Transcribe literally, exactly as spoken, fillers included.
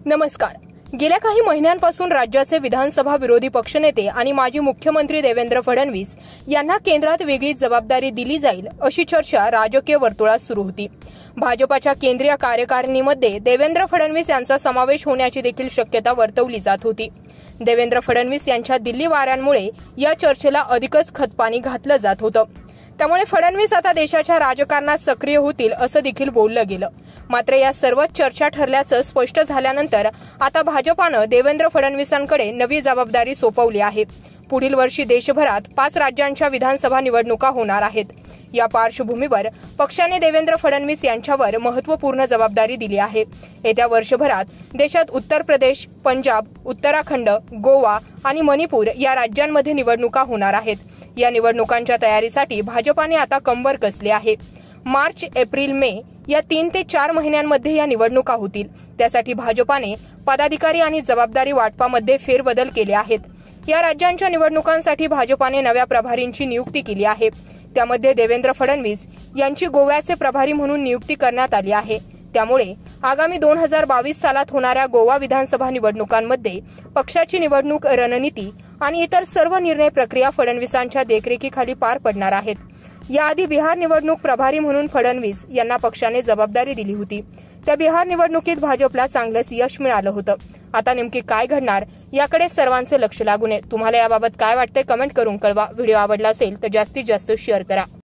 नमस्कार। गेल्या काही महिन्यांपासून राज्याचे विधानसभा विरोधी पक्षनेते आणि माजी मुख्यमंत्री देवेंद्र फडणवीस यांना केंद्रात वेगळीच जबाबदारी दिली जाईल अशी चर्चा राजकीय वर्तुळात सुरू होती। भाजपाच्या केंद्रीय कार्यकारिणीमध्ये देवेंद्र फडणवीस यांचा समावेश होण्याची देखील शक्यता वर्तवली जात होती। देवेंद्र फडणवीस यांच्या दिल्ली वाऱ्यांमुळे या चर्चेला अधिकच खतपाणी घातलं जात होतं। त्यामुळे फडणवीस आता देशाच्या राजकारणात सक्रिय होतील असं देखील बोललं गेलं। मात्र या सर्वच चर्चा ठरल्याचं स्पष्ट झाल्यानंतर आता भाजपानं देवेंद्र फडणवीसांकडे नवी जबाबदारी सोपवली आहे। पुढील वर्षी देशभरात पाच राज्यांच्या विधानसभा निवडणुका होणार आहेत। या पार्श्वभूमीवर पक्षाने देवेंद्र फडणवीस यांच्यावर महत्त्वपूर्ण जबाबदारी दिली आहे। येत्या वर्षभरात देशात उत्तर प्रदेश, पंजाब, उत्तराखंड, गोवा आणि मणिपूर या राज्यांमध्ये निवडणुका होणार आहेत। या निवडणुकांच्या तयारीसाठी भाजपाने आता कंबर कसली आहे। मार्च, एप्रिल, मे या तीन ते चार महिन्यांमध्ये या निवडणुका होतील। त्यासाठी भाजपाने पदाधिकारी आणि जबाबदारी वाटपामध्ये फेरबदल केले आहेत। या राज्यांच्या निवडणुकांसाठी भाजपाने नव्या प्रभारींची नियुक्ती केली आहे। त्यामध्ये देवेंद्र फडणवीस यांची गोव्याचे प्रभारी म्हणून नियुक्ती करण्यात आली आहे। त्यामुळे आगामी दोन हजार बावीस सालात होणाऱ्या गोवा विधानसभा निवडणुकांमध्ये पक्षाची निवडणूक रणनीती आणि इतर सर्व निर्णय प्रक्रिया फडणवीसांच्या देखरेखीखाली पार पडणार आहेत। याआधी बिहार निवडणूक प्रभारी म्हणून फडणवीस यांना पक्षाने जबाबदारी दिली होती। त्या बिहार निवडणुकीत भाजपला चांगलंच यश मिळालं होतं। आता नेमकी काय घडणार याकडे सर्वांचे लक्ष लागून आहे। तुम्हाला याबाबत काय वाटतंय कमेंट करून कळवा। व्हिडिओ आवडला असेल तर जास्तीत जास्त शेअर करा।